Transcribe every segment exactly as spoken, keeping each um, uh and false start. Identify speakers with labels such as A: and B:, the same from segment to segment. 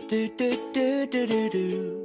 A: Do do do do do do.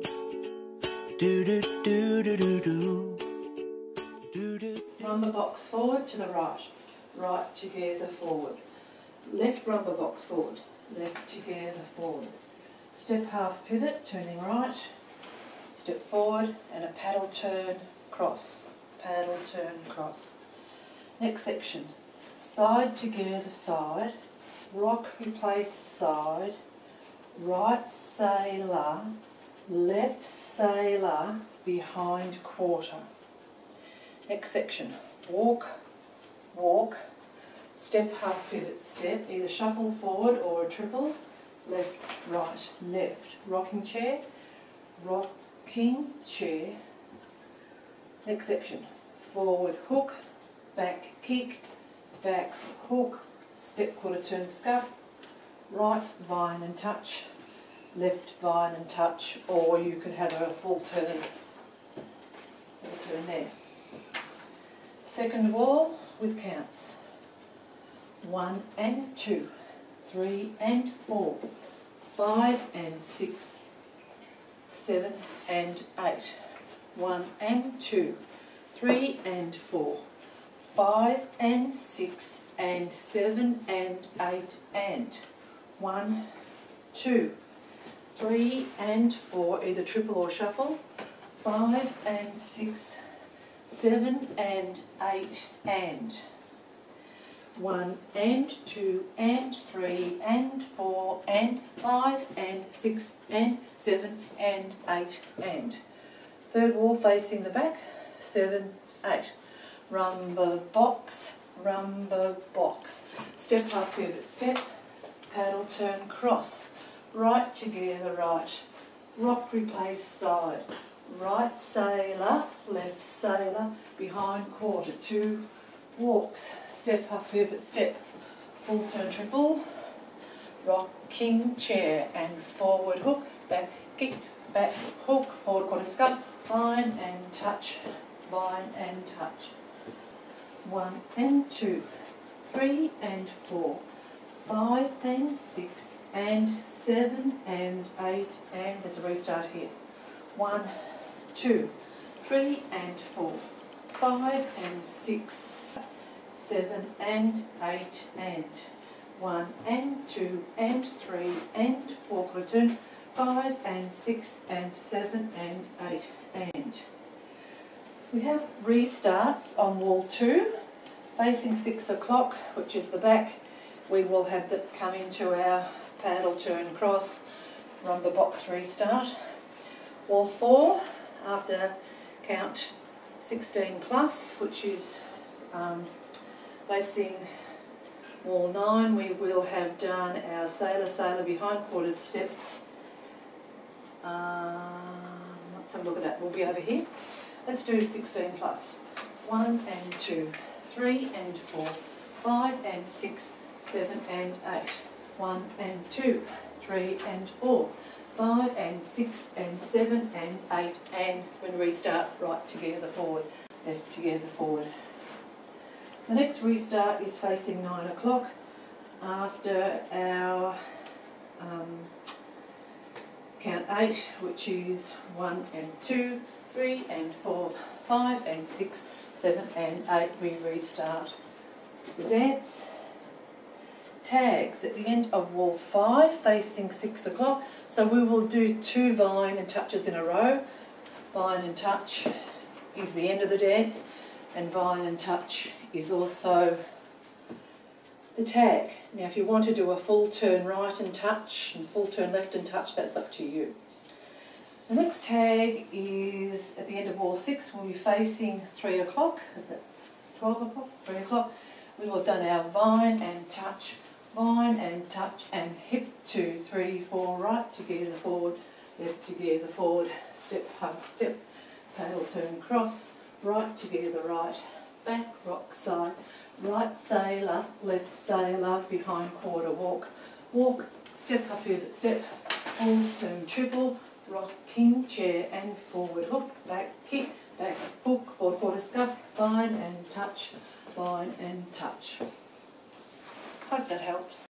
A: Do do do do do do. Do do.
B: Rumba box forward to the right. Right together forward. Left rumba box forward. Left together forward. Step half pivot, turning right. Step forward and a paddle turn, cross. Paddle turn, cross. Next section. Side together side. Rock replace side. Right sailor. Left sailor behind quarter. Next section. Walk, walk. Step half pivot step. Either shuffle forward or a triple. Left, right, left. Rocking chair. Rocking chair. Next section. Forward hook. Back kick. Back hook. Step quarter turn scuff. Right vine and touch. Left vine and touch. Or you could have a full turn. Full turn there. Second wall with counts. One and two. Three and four. Five and six. Seven and eight. One and two. Three and four. Five and six and seven and eight and one, two, three and four, either triple or shuffle. Five and six, seven and eight and one and two and three and four and five and six and seven and eight and. Third wall facing the back, seven, eight. Rumba box, rumba box. Step half pivot step, paddle turn cross. Right together right. Rock replace side. Right sailor, left sailor, behind quarter. Two walks. Step half pivot step. Full turn triple. Rocking chair and forward hook. Back kick, back hook, forward quarter scuff. Vine and touch, vine and touch. One and two, three and four, five and six and seven and eight and there's a restart here. One, two, three and four, five and six, seven and eight and one and two and three and four, return, five and six and seven and eight and. We have restarts on wall two, facing six o'clock, which is the back. We will have to come into our paddle turn cross, rumba box restart. Wall four, after count sixteen plus, which is um, facing wall nine, we will have done our sailor, sailor behind quarters step. Um, let's have a look at that, we'll be over here. Let's do sixteen plus. One and two, three and four, five and six, seven and eight. One and two, three and four, five and six and seven and eight and when we restart, right together forward, left together forward. The next restart is facing nine o'clock after our um, count eight, which is one and two, three and four, five and six, seven and eight. We restart the dance. Tags at the end of wall five, facing six o'clock. So we will do two vine and touches in a row. Vine and touch is the end of the dance, and vine and touch is also the tag. Now if you want to do a full turn right and touch and full turn left and touch, that's up to you. The next tag is at the end of wall six. We'll be facing three o'clock, if that's twelve o'clock, three o'clock. We will have done our vine and touch, vine and touch, and hip two, three, four, right together forward, left together forward, step, half step, paddle turn cross, right together right, back rock side, right sailor, left sailor, behind quarter walk, walk, step up pivot step, full turn triple, rocking chair and forward hook, back kick, back hook, forward quarter scuff, vine and touch, vine and touch. Hope that helps.